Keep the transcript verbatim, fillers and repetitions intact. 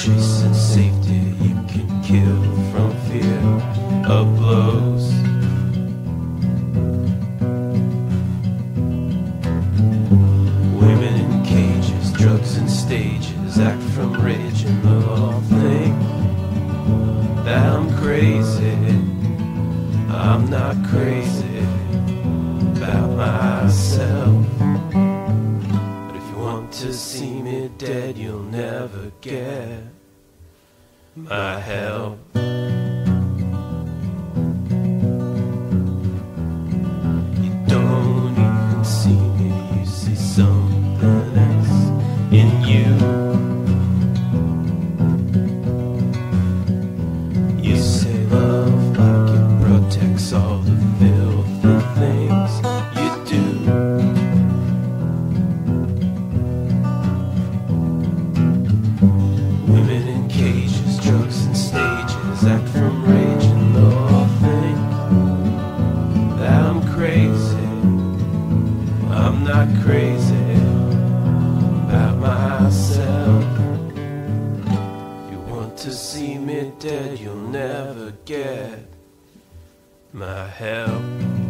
chasing safety, you can kill from fear of blows. Women in cages, drugs and stages, act from rage and they'll all think that I'm crazy. I'm not crazy about myself. But if you want to see me dead, you'll never get my help. You don't even see me, you see something else in you. You say love like it protects all the filthy things you do. Women in cages, drugs and stages, act from rage and they'll all think that I'm crazy. I'm not crazy about myself. If you want to see me dead, you'll never get my help.